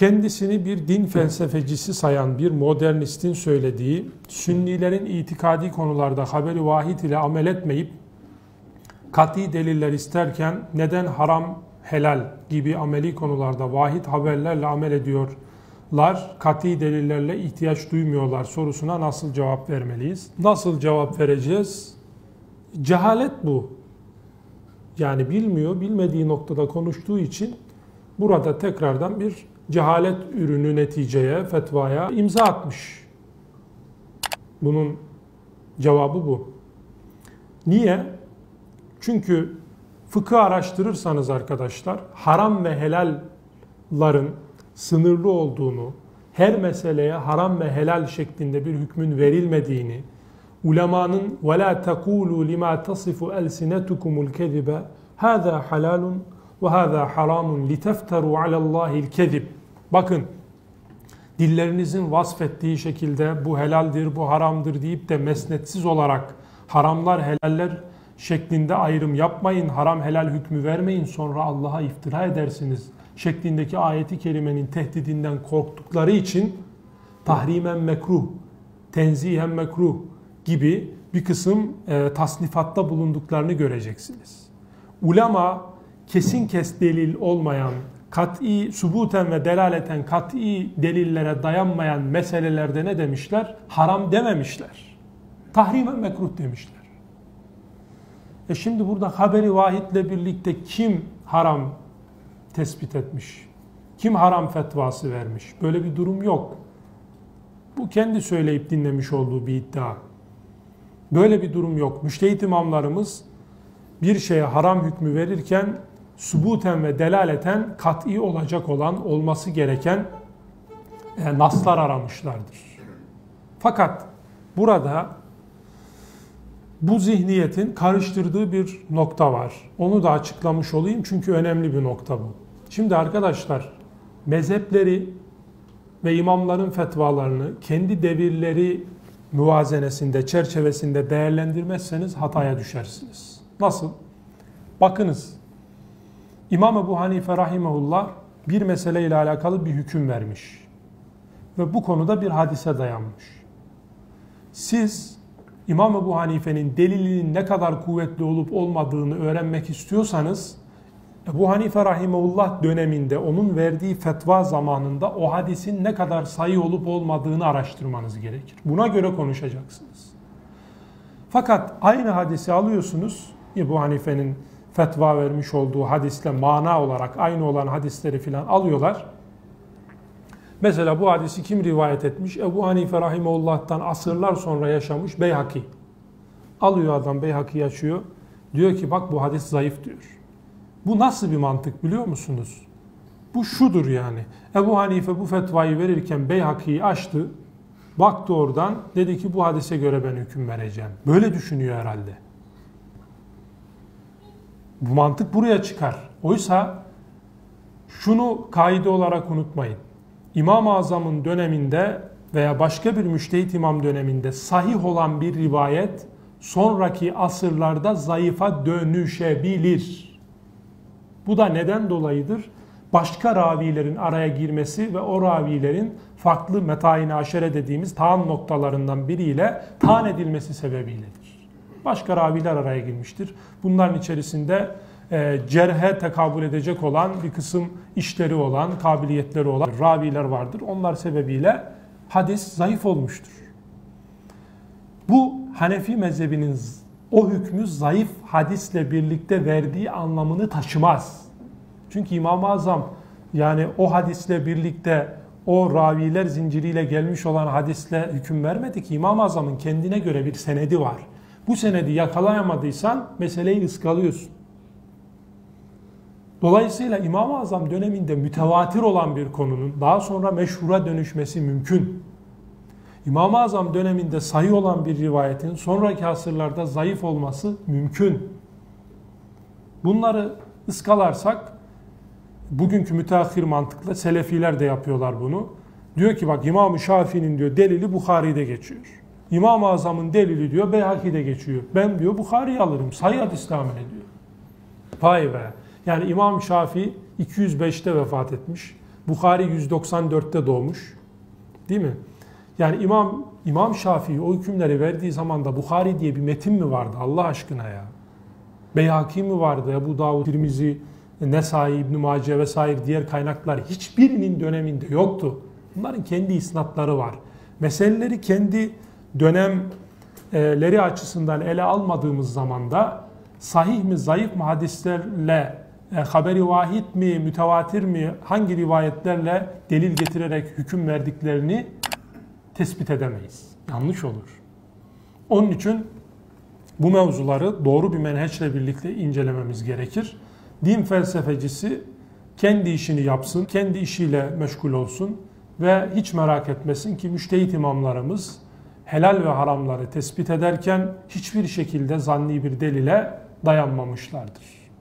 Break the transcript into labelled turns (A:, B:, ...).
A: kendisini bir din felsefecisi sayan bir modernistin söylediği, Sünnilerin itikadi konularda haberi vahid ile amel etmeyip, kat'i deliller isterken neden haram, helal gibi ameli konularda vahid haberlerle amel ediyorlar, kat'i delillerle ihtiyaç duymuyorlar sorusuna nasıl cevap vermeliyiz? Nasıl cevap vereceğiz? Cehalet bu. Yani bilmiyor, bilmediği noktada konuştuğu için burada tekrardan bir cehalet ürünü neticeye, fetvaya imza atmış. Bunun cevabı bu. Niye? Çünkü fıkıh araştırırsanız arkadaşlar, haram ve helalların sınırlı olduğunu, her meseleye haram ve helal şeklinde bir hükmün verilmediğini, ulemanın وَلَا تَقُولُوا لِمَا تَصِفُ أَلْسِنَتُكُمُ الْكَذِبَ هَذَا حَلَالٌ وَهَذَا حَرَامٌ لِتَفْتَرُوا عَلَى اللّٰهِ الْكَذِبِ. Bakın, dillerinizin vasfettiği şekilde bu helaldir, bu haramdır deyip de mesnetsiz olarak haramlar, helaller şeklinde ayrım yapmayın, haram helal hükmü vermeyin, sonra Allah'a iftira edersiniz şeklindeki ayeti kerimenin tehdidinden korktukları için tahrimen mekruh, tenzihen mekruh gibi bir kısım tasnifatta bulunduklarını göreceksiniz. Ulema kesin kes delil olmayan, kat'i, subuten ve delaleten kat'i delillere dayanmayan meselelerde ne demişler? Haram dememişler. Tahrimen mekruh demişler. Şimdi burada haberi vahidle birlikte kim haram tespit etmiş? Kim haram fetvası vermiş? Böyle bir durum yok. Bu kendi söyleyip dinlemiş olduğu bir iddia. Böyle bir durum yok. Müştehit imamlarımız bir şeye haram hükmü verirken subuten ve delaleten kat'i olacak olan, olması gereken naslar aramışlardır. Fakat burada bu zihniyetin karıştırdığı bir nokta var. Onu da açıklamış olayım çünkü önemli bir nokta bu. Şimdi arkadaşlar, mezhepleri ve imamların fetvalarını kendi devirleri müvazenesinde, çerçevesinde değerlendirmezseniz hataya düşersiniz. Nasıl? Bakınız, İmam Ebu Hanife rahimehullah bir meseleyle alakalı bir hüküm vermiş. Ve bu konuda bir hadise dayanmış. Siz İmam Ebu Hanife'nin delilinin ne kadar kuvvetli olup olmadığını öğrenmek istiyorsanız, Ebu Hanife rahimehullah döneminde onun verdiği fetva zamanında o hadisin ne kadar sahih olup olmadığını araştırmanız gerekir. Buna göre konuşacaksınız. Fakat aynı hadisi alıyorsunuz, Ebu Hanife'nin fetva vermiş olduğu hadisle mana olarak aynı olan hadisleri filan alıyorlar. Mesela bu hadisi kim rivayet etmiş? Ebu Hanife rahimehullah'tan asırlar sonra yaşamış Beyhaki. Alıyor adam, Beyhaki'yi açıyor. Diyor ki bak bu hadis zayıf diyor. Bu nasıl bir mantık biliyor musunuz? Bu şudur yani. Ebu Hanife bu fetvayı verirken Beyhaki'yi açtı. Baktı oradan, dedi ki bu hadise göre ben hüküm vereceğim. Böyle düşünüyor herhalde. Bu mantık buraya çıkar. Oysa şunu kaide olarak unutmayın. İmam-ı Azam'ın döneminde veya başka bir müştehit imam döneminde sahih olan bir rivayet sonraki asırlarda zayıfa dönüşebilir. Bu da neden dolayıdır? Başka ravilerin araya girmesi ve o ravilerin farklı metaine aşere dediğimiz taan noktalarından biriyle taan edilmesi sebebiyledir. Başka raviler araya girmiştir. Bunların içerisinde cerhe tekabül edecek olan bir kısım işleri olan, kabiliyetleri olan raviler vardır. Onlar sebebiyle hadis zayıf olmuştur. Bu Hanefi mezhebinin o hükmü zayıf hadisle birlikte verdiği anlamını taşımaz. Çünkü İmam-ı Azam yani o hadisle birlikte o raviler zinciriyle gelmiş olan hadisle hüküm vermedi ki. İmam-ı Azam'ın kendine göre bir senedi var. Bu senedi yakalayamadıysan meseleyi ıskalıyorsun. Dolayısıyla İmam-ı Azam döneminde mütevatir olan bir konunun daha sonra meşhura dönüşmesi mümkün. İmam-ı Azam döneminde sahih olan bir rivayetin sonraki asırlarda zayıf olması mümkün. Bunları ıskalarsak, bugünkü müteahhir mantıkla Selefiler de yapıyorlar bunu. Diyor ki bak İmam-ı Şafii'nin diyor delili Bukhari'de geçiyor. İmam-ı Azam'ın delili diyor Beyhaki'de geçiyor. Ben diyor Bukhari'yi alırım. Sahih hadisle amel ediyor. Vay be. Yani İmam Şafii 205'te vefat etmiş. Bukhari 194'te doğmuş. Değil mi? Yani İmam Şafii o hükümleri verdiği zaman da Bukhari diye bir metin mi vardı Allah aşkına ya? Beyhaki mi vardı? Ebu Davud, Tirmizi, Nesai, İbn-i Mace vesaire diğer kaynaklar hiçbirinin döneminde yoktu. Bunların kendi isnatları var. Meseleleri kendi dönemleri açısından ele almadığımız zaman da sahih mi, zayıf mı hadislerle, haberi vahid mi, mütevatir mi, hangi rivayetlerle delil getirerek hüküm verdiklerini tespit edemeyiz. Yanlış olur. Onun için bu mevzuları doğru bir menheçle birlikte incelememiz gerekir. Din felsefecisi kendi işini yapsın, kendi işiyle meşgul olsun ve hiç merak etmesin ki müştehit imamlarımız helal ve haramları tespit ederken hiçbir şekilde zanni bir delile dayanmamışlardır.